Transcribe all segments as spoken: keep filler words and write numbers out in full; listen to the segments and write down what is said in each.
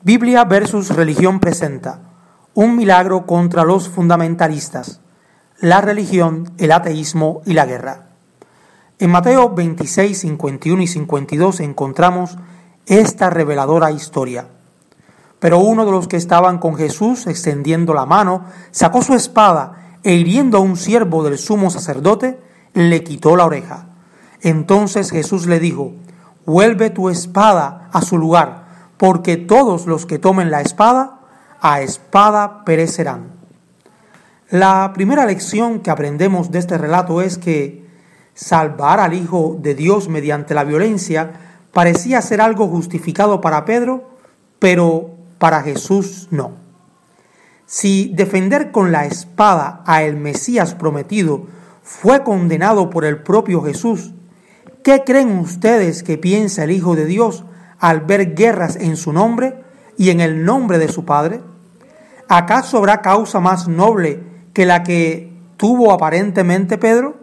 Biblia versus religión presenta un milagro contra los fundamentalistas, la religión, el ateísmo y la guerra. En Mateo veintiséis, cincuenta y uno y cincuenta y dos encontramos esta reveladora historia. Pero uno de los que estaban con Jesús, extendiendo la mano, sacó su espada e hiriendo a un siervo del sumo sacerdote, le quitó la oreja. Entonces Jesús le dijo: vuelve tu espada a su lugar, porque todos los que tomen la espada, a espada perecerán. La primera lección que aprendemos de este relato es que salvar al Hijo de Dios mediante la violencia parecía ser algo justificado para Pedro, pero para Jesús no. Si defender con la espada a el Mesías prometido fue condenado por el propio Jesús, ¿qué creen ustedes que piensa el Hijo de Dios al ver guerras en su nombre y en el nombre de su Padre? ¿Acaso habrá causa más noble que la que tuvo aparentemente Pedro?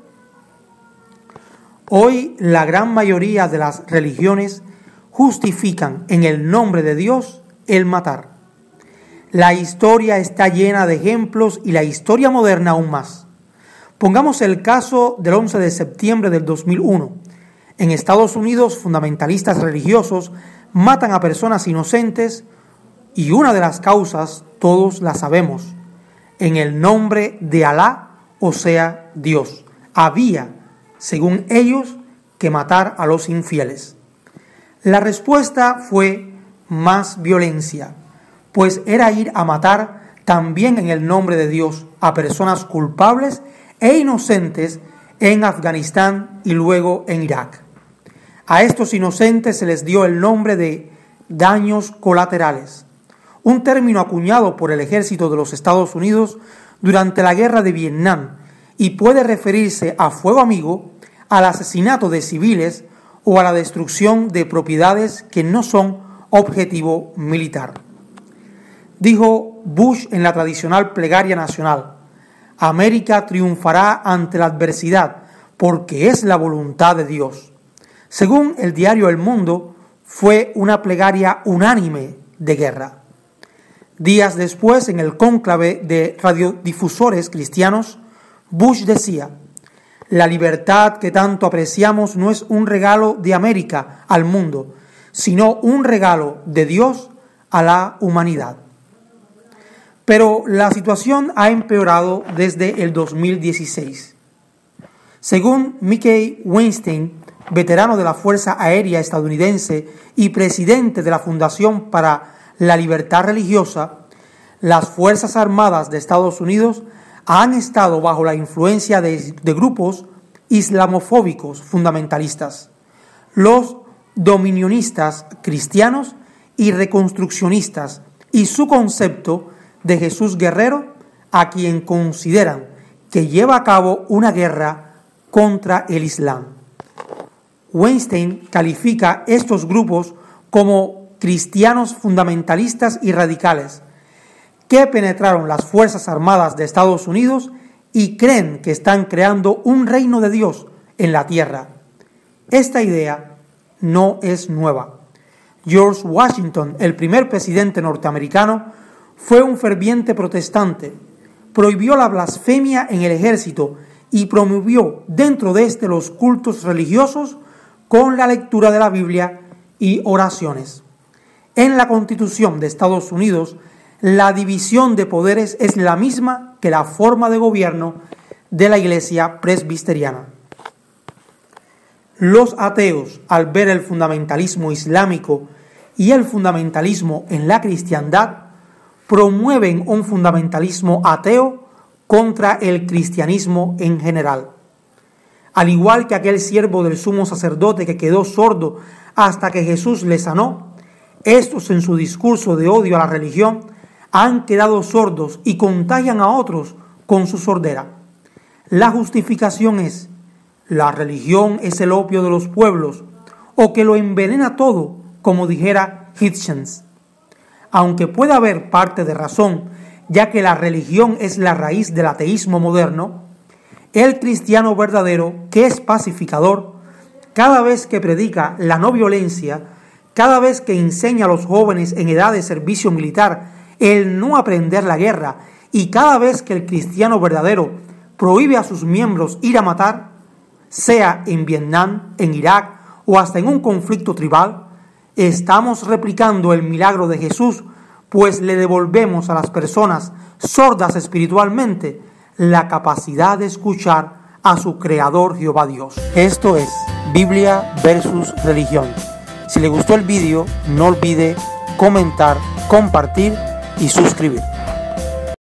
Hoy la gran mayoría de las religiones justifican en el nombre de Dios el matar. La historia está llena de ejemplos y la historia moderna aún más. Pongamos el caso del once de septiembre del dos mil uno. En Estados Unidos, fundamentalistas religiosos matan a personas inocentes y una de las causas, todos la sabemos, en el nombre de Alá, o sea, Dios. Había, según ellos, que matar a los infieles. La respuesta fue más violencia, pues era ir a matar también en el nombre de Dios a personas culpables e inocentes en Afganistán y luego en Irak. A estos inocentes se les dio el nombre de daños colaterales, un término acuñado por el ejército de los Estados Unidos durante la guerra de Vietnam y puede referirse a fuego amigo, al asesinato de civiles o a la destrucción de propiedades que no son objetivo militar. Dijo Bush en la tradicional plegaria nacional: América triunfará ante la adversidad porque es la voluntad de Dios. Según el diario El Mundo, fue una plegaria unánime de guerra. Días después, en el cónclave de radiodifusores cristianos, Bush decía: la libertad que tanto apreciamos no es un regalo de América al mundo, sino un regalo de Dios a la humanidad. Pero la situación ha empeorado desde el dos mil dieciséis. Según Mickey Weinstein, veterano de la Fuerza Aérea estadounidense y presidente de la Fundación para la Libertad Religiosa, las Fuerzas Armadas de Estados Unidos han estado bajo la influencia de, de grupos islamofóbicos fundamentalistas, los dominionistas cristianos y reconstruccionistas, y su concepto de Jesús guerrero, a quien consideran que lleva a cabo una guerra contra el Islam. Weinstein califica estos grupos como cristianos fundamentalistas y radicales que penetraron las Fuerzas Armadas de Estados Unidos y creen que están creando un reino de Dios en la tierra. Esta idea no es nueva. George Washington, el primer presidente norteamericano, fue un ferviente protestante, prohibió la blasfemia en el ejército y promovió dentro de este los cultos religiosos con la lectura de la Biblia y oraciones. En la Constitución de Estados Unidos, la división de poderes es la misma que la forma de gobierno de la Iglesia presbiteriana. Los ateos, al ver el fundamentalismo islámico y el fundamentalismo en la cristiandad, promueven un fundamentalismo ateo contra el cristianismo en general. Al igual que aquel siervo del sumo sacerdote que quedó sordo hasta que Jesús le sanó, estos en su discurso de odio a la religión han quedado sordos y contagian a otros con su sordera. La justificación es: la religión es el opio de los pueblos, o que lo envenena todo, como dijera Hitchens. Aunque pueda haber parte de razón, ya que la religión es la raíz del ateísmo moderno, el cristiano verdadero, que es pacificador, cada vez que predica la no violencia, cada vez que enseña a los jóvenes en edad de servicio militar el no aprender la guerra, y cada vez que el cristiano verdadero prohíbe a sus miembros ir a matar, sea en Vietnam, en Irak o hasta en un conflicto tribal, estamos replicando el milagro de Jesús, pues le devolvemos a las personas sordas espiritualmente la capacidad de escuchar a su Creador Jehová Dios. Esto es Biblia versus Religión. Si le gustó el vídeo, no olvide comentar, compartir y suscribir.